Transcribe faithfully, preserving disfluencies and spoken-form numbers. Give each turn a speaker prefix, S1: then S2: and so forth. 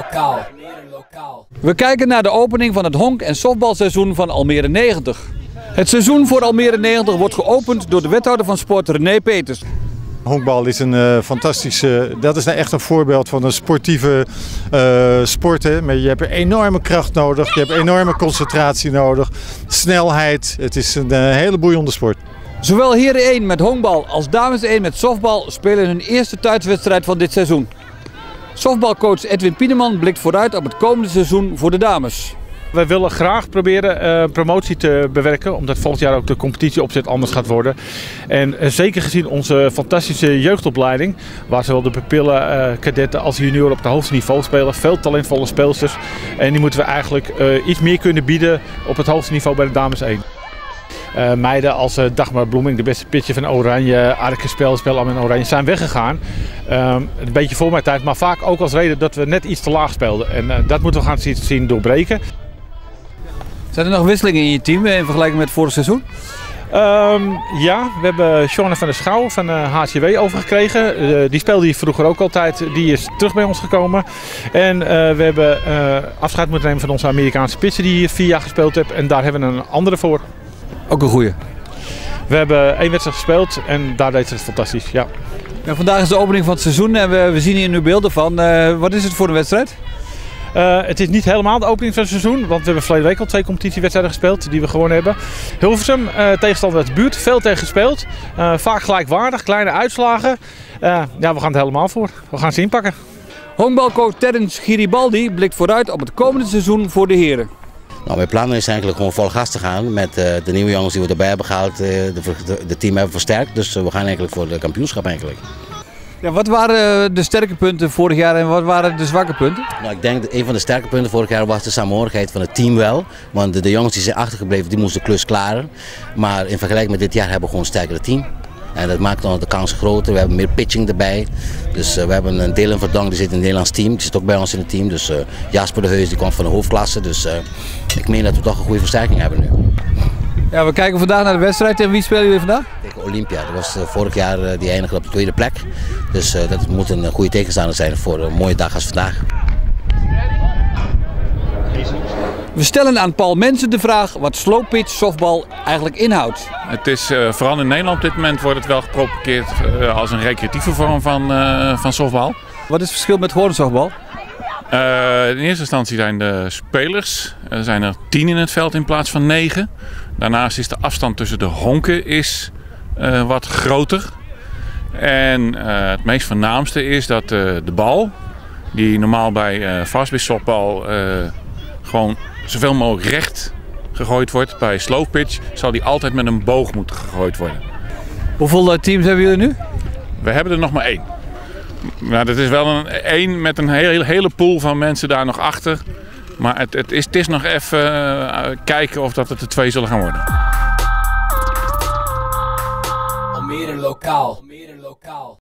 S1: We kijken naar de opening van het honk- en softbalseizoen van Almere negentig. Het seizoen voor Almere negentig wordt geopend door de wethouder van sport René Peters.
S2: Honkbal is een uh, fantastische, dat is nou echt een voorbeeld van een sportieve uh, sport. Hè. Maar je hebt een enorme kracht nodig, je hebt enorme concentratie nodig, snelheid. Het is een uh, hele boeiende sport.
S1: Zowel heren één met honkbal als dames één met softbal spelen hun eerste thuiswedstrijd van dit seizoen. Softbalcoach Edwin Pieneman blikt vooruit op het komende seizoen voor de dames.
S3: Wij willen graag proberen uh, promotie te bewerken, omdat volgend jaar ook de competitieopzet anders gaat worden. En uh, zeker gezien onze fantastische jeugdopleiding, waar zowel de pupillen, uh, kadetten als junioren op het hoogste niveau spelen. Veel talentvolle speelsters. En die moeten we eigenlijk uh, iets meer kunnen bieden op het hoogste niveau bij de dames één. Uh, meiden als uh, Dagmar Bloeming, de beste pitcher van Oranje, Arke Spel, Spel aan Oranje, zijn weggegaan. Uh, een beetje voor mijn tijd, maar vaak ook als reden dat we net iets te laag speelden. En uh, dat moeten we gaan zien doorbreken.
S1: Zijn er nog wisselingen in je team in vergelijking met het vorige seizoen?
S3: Um, ja, we hebben Sean van der Schouw van uh, H C W overgekregen. Uh, die speelde hier vroeger ook altijd. Die is terug bij ons gekomen. En uh, we hebben uh, afscheid moeten nemen van onze Amerikaanse pitcher die hier vier jaar gespeeld heeft. En daar hebben we een andere voor.
S1: Ook een goeie.
S3: We hebben één wedstrijd gespeeld en daar deed ze het fantastisch. Ja.
S1: Nou, vandaag is de opening van het seizoen en we, we zien hier nu beelden van. Uh, wat is het voor een wedstrijd?
S3: Uh, het is niet helemaal de opening van het seizoen, want we hebben verleden week al twee competitiewedstrijden gespeeld die we gewonnen hebben. Hilversum, uh, tegenstander uit de buurt, veel tegen gespeeld. Uh, vaak gelijkwaardig, kleine uitslagen. Uh, ja, we gaan het helemaal voor. We gaan ze inpakken.
S1: Honkbalcoach Terence Giribaldi blikt vooruit op het komende seizoen voor de heren.
S4: Nou, mijn plan is eigenlijk gewoon vol gas te gaan met uh, de nieuwe jongens die we erbij hebben gehaald. Uh, de, de, de team hebben versterkt, dus uh, we gaan eigenlijk voor de kampioenschap eigenlijk.
S1: Ja, wat waren de sterke punten vorig jaar en wat waren de zwakke punten?
S4: Nou, ik denk dat een van de sterke punten vorig jaar was de samenhorigheid van het team wel. Want de, de jongens die zijn achtergebleven, die moesten de klus klaren. Maar in vergelijking met dit jaar hebben we gewoon een sterkere team. En dat maakt dan de kans groter. We hebben meer pitching erbij. Dus uh, we hebben een Dylan Verdonk, die zit in het Nederlands team. Die zit ook bij ons in het team. Dus uh, Jasper de Heus, die komt van de hoofdklasse. Dus uh, ik meen dat we toch een goede versterking hebben nu.
S1: Ja, we kijken vandaag naar de wedstrijd. En wie spelen jullie vandaag?
S4: Tegen Olympia. Dat was uh, vorig jaar uh, die eindigde op de tweede plek. Dus uh, dat moet een uh, goede tegenstander zijn voor een mooie dag als vandaag.
S1: We stellen aan Paul Mensen de vraag wat slow pitch softbal eigenlijk inhoudt.
S5: Het is uh, vooral in Nederland op dit moment wordt het wel gepropageerd uh, als een recreatieve vorm van, uh, van softbal.
S1: Wat is het verschil met gewone softbal?
S5: Uh, in eerste instantie zijn de spelers, er zijn er tien in het veld in plaats van negen. Daarnaast is de afstand tussen de honken is, uh, wat groter. En uh, het meest voornaamste is dat uh, de bal, die normaal bij uh, fastpitch softbal uh, gewoon zoveel mogelijk recht gegooid wordt, bij slow pitch zal die altijd met een boog moeten gegooid worden.
S1: Hoeveel teams hebben jullie nu?
S5: We hebben er nog maar één. Nou, dat is wel een één met een hele, hele pool van mensen daar nog achter. Maar het, het, is, het is nog even uh, kijken of dat het er twee zullen gaan worden.
S6: Almere lokaal. Almere lokaal.